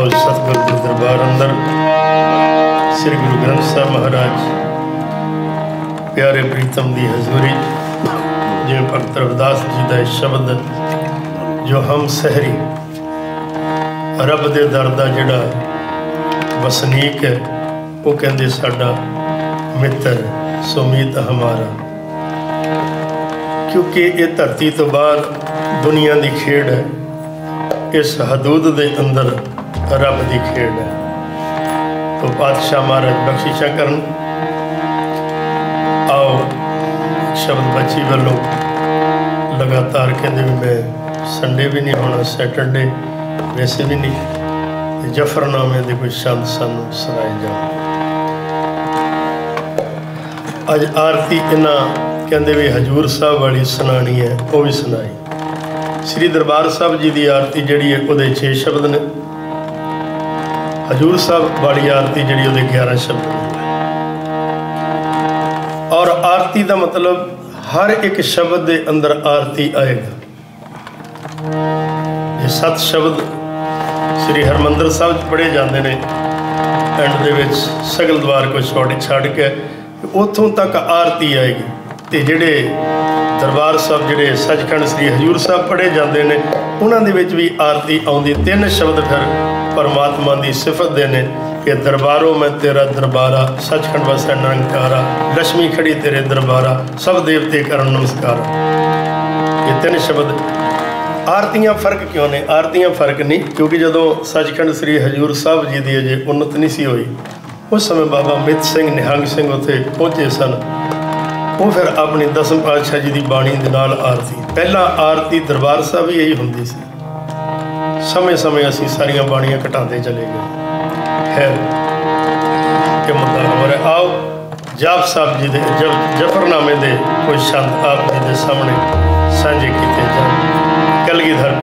आओ सतगुरु के दरबार अंदर श्री गुरु ग्रंथ साहब महाराज प्यारे प्रीतम की हजूरी जिवें भगत रविदास जी का शब्द जो हम सहरी रब दे दर दा जिहड़ा वसनीक है वो कहंदे साडा मित्र सुमीत हमारा, क्योंकि ये धरती तो बाहर दुनिया की खेड है, इस हदूद के अंदर रब की खेड है। तो पातशाह महाराज बख्शिशा करन। आओ शब्द बच्ची वालों लगातार कहते भी मैं संडे भी नहीं होना, सैटरडे वैसे भी नहीं, जफरनामे के कोई शब्द सानू सुनाए जाए। अज आरती इन्हां कहते भी हजूर साहब वाली सुनानी है, वो भी सुनाई। श्री दरबार साहब जी की आरती जिहड़ी है वो 6 शब्द ने, हजूर साहब वाली आरती जिहड़ी वो 11 शब्द ने। और आरती का मतलब हर एक शब्द के अंदर आरती आएगा। ये 7 शब्द श्री हरमंदर साहब पढ़े जाते हैं, एंड दे विच सगल द्वार को छड़ के उतों तक आरती आएगी। तो जिहड़े दरबार साहब जिहड़े सचखंड श्री हजूर साहब पढ़े जाते हैं उन्होंने भी आरती आउंदी। 3 शब्द फिर परमात्मा की सिफत दे ने कि दरबारों में तेरा दरबारा, सचखंड वसै निरंकारा, लक्ष्मी खड़ी तेरे दरबारा, सब देवते करन नमस्कार। ये 3 शब्द। आरतियाँ फर्क क्यों ने? आरतियाँ फर्क नहीं, क्योंकि जदों सचखंड श्री हजूर साहब जी की अजे उन्नत नहीं सी हुई, उस समय बाबा मित सिंह निहंग सिंह उत्थे पहुँचे सन। वो फिर अपनी 10वें पातशाह जी की बाणी के नाल आरती, पहला आरती दरबार साहब ही यही होंदी सी। समय समय असी सारिया बाणियां घटाते चले गए। खैर के मुद्दा हो रहा। आओ जाप साहब जी के जफरनामे के कोई शब्द आप जी के सामने साझे किए जाए। कलगीधर